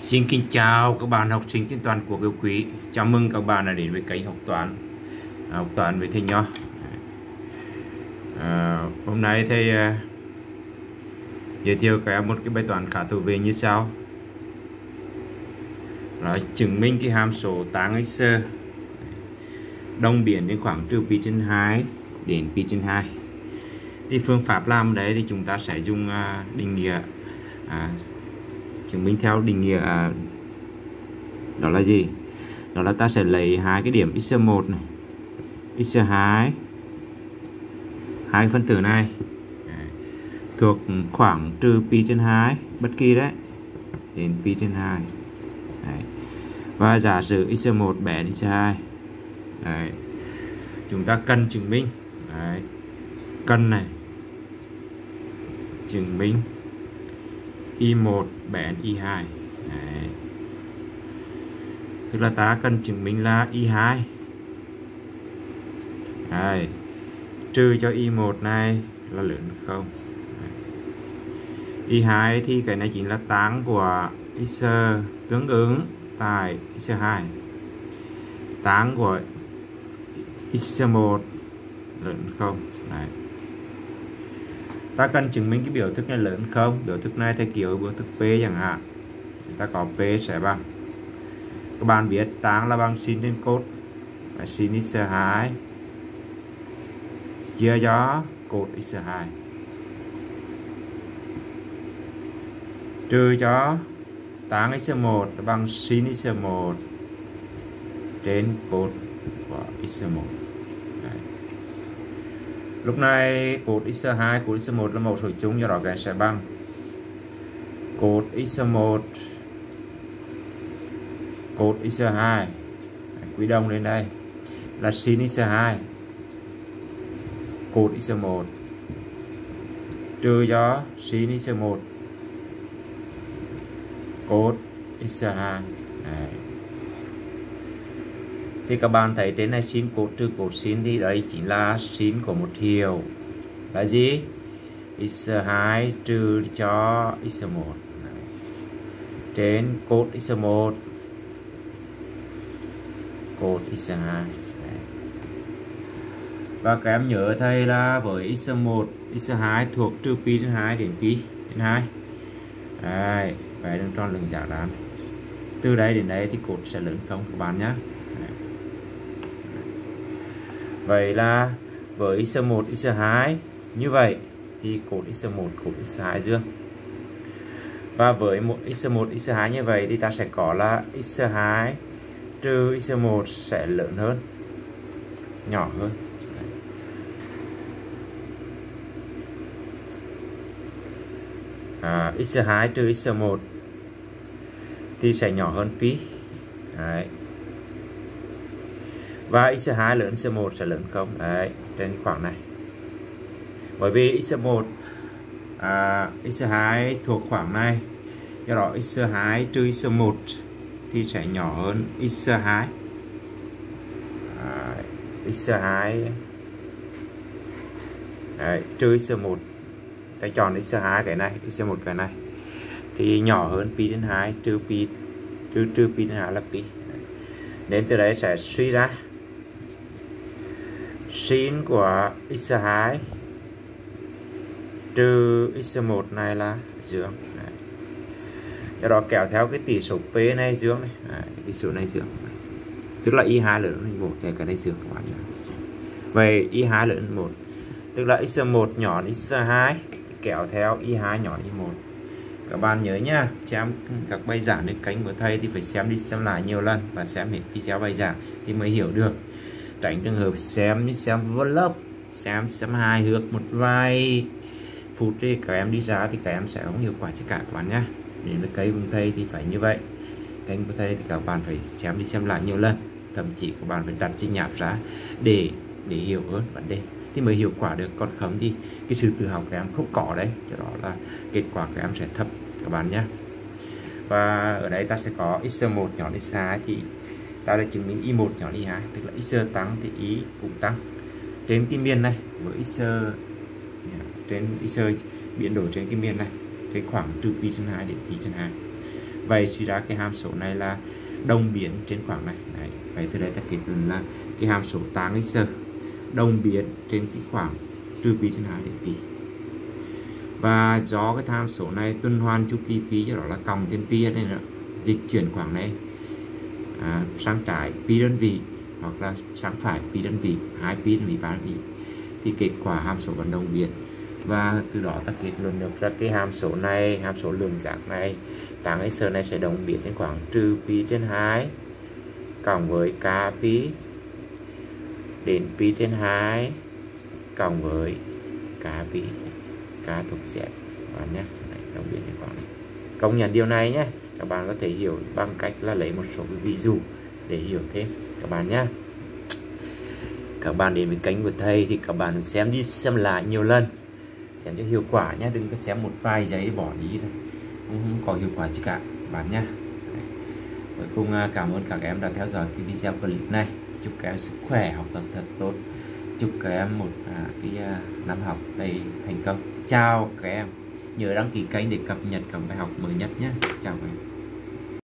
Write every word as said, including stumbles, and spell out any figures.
Xin kính chào các bạn học sinh trên toàn quốc yêu quý. Chào mừng các bạn đã đến với kênh học toán học toán với thầy Nho. À, hôm nay thầy uh, giới thiệu các em một cái bài toán khá thú vị như sau. Đó, chứng minh cái hàm số tán x đồng biến đến khoảng trừ pi trên hai đến pi trên hai. Thì phương pháp làm đấy thì chúng ta sẽ dùng uh, định nghĩa à, chứng minh theo định nghĩa à, đó là gì? Đó là ta sẽ lấy hai cái điểm x một này, x hai, hai phân tử này đấy, thuộc khoảng trừ pi trên hai bất kỳ đấy đến pi trên hai đấy. Và giả sử x một bé x hai đấy. Chúng ta cần chứng minh đấy. Cần này chứng minh y một bé y hai đấy. Tức là ta cần chứng minh là y hai đấy, trừ cho y một này là lớn không. y hai thì cái này chính là tán của x tương ứng tại x hai, tán của x một lớn không đấy. Ta cần chứng minh cái biểu thức này lớn không. Biểu thức này theo kiểu biểu thức P chẳng hạn, chúng ta có P sẽ bằng, các bạn biết tán là bằng sin trên cos, sin x hai chia cho cos x hai trừ cho tán x một bằng sin x một trên cos của x một. Đấy. Lúc này cos x hai, cos x một là mẫu số chung, do đó cái sẽ bằng cos x một cos x hai quy đồng lên đây là sin x hai cos x một trừ cho sin x một cos x hai. Đấy. Thì các bạn thấy trên này sin cos trừ cos sin thì đấy chính là sin của một hiệu là gì? x hai trừ cho x một đấy. Trên cos x một cos x hai. Đấy. Và các em nhớ thầy là với x một, x hai thuộc trừ pi trên hai đến pi trên hai. Đấy, vẽ đường tròn lưng dạng đám. Từ đây đến đây thì cột sẽ lớn không các bạn nhé. Đấy. Vậy là với x một, x hai như vậy thì cột x một, cột x hai dương. Và với một x một, x hai như vậy thì ta sẽ có là x hai trừ x một sẽ lớn hơn, nhỏ hơn. À, x hai trừ x một thì sẽ nhỏ hơn pi. Đấy. Và x hai lớn x một sẽ lớn không. Đấy, trên khoảng này. Bởi vì x một à, x hai thuộc khoảng này, do đó x hai trừ x một thì sẽ nhỏ hơn x hai. À, x hai đấy, trừ x một, ta chọn x hai cái này, x một cái này thì nhỏ hơn pi trên hai, trừ pi trừ trừ pi trên hai là pi. Đấy. Nên từ đấy sẽ suy ra sin của x hai trừ x một này là dương. Đấy. Do đó kéo theo cái tỷ số p này dương này. Đấy, tỷ số này dương. Đấy. Tức là y hai lớn hơn một, cái này dương các bạn nhé. Vậy y hai lớn hơn một, tức là x một nhỏ hơn x hai, kéo theo y hai nhỏ y một. Các bạn nhớ nhá, xem các bài giảng trên kênh của thầy thì phải xem đi xem lại nhiều lần và xem hết video bài giảng thì mới hiểu được. Tránh trường hợp xem như xem vô lớp, xem xem hài hước một vài phút thì các em đi ra thì các em sẽ không hiệu quả cho cả các bạn nhé. Đến với kênh của thầy thì phải như vậy. Kênh của thầy thì các bạn phải xem đi xem lại nhiều lần, thậm chí các bạn phải đặt chữ nháp ra để để hiểu hơn vấn đề thì mới hiệu quả được. Còn không thì cái sự tự học các em không có đấy, cho đó là kết quả các em sẽ thấp các bạn nhé. Và ở đây ta sẽ có x một nhỏ x hai thì ta đã chứng minh y một nhỏ y hai, tức là x tăng thì y cũng tăng trên cái miền này, với x trên x biến đổi trên cái miền này, cái khoảng trừ pi trên hai đến pi trên hai. Vậy suy ra cái hàm số này là đồng biến trên khoảng này. Đấy. Vậy từ đây ta kết luận là cái hàm số tan x đồng biến trên cái khoảng trừ pi trên hai đến pi. Và do cái tham số này tuần hoàn chu kỳ pi, cho đó là cộng thêm pi ở đây nữa, dịch chuyển khoảng này à, sang trái pi đơn vị hoặc là sang phải pi đơn vị, hai pi đơn vị, ba đơn vị, thì kết quả hàm số vẫn đồng biến. Và từ đó ta kết luận được ra cái hàm số này, hàm số lượng giác này tang x này sẽ đồng biến đến khoảng trừ pi trên hai cộng với k pi đến pi trên hai cộng với k pi, k thuộc z các bạn nhé. Đồng biến đến khoảng này. Công nhận điều này nhé, các bạn có thể hiểu bằng cách là lấy một số ví dụ để hiểu thêm các bạn nhé. Các bạn đến với kênh của thầy thì các bạn xem đi xem lại nhiều lần, xem cho hiệu quả nhé, đừng có xem một vài giấy để bỏ đi thôi, không, không có hiệu quả gì cả các bạn nhé. Cuối cùng cảm ơn các em đã theo dõi cái video clip này. Chúc các em sức khỏe, học tập thật tốt, chúc các em một à, cái à, năm học đầy thành công. Chào các em, nhớ đăng ký kênh để cập nhật các bài học mới nhất nhé. Chào các em.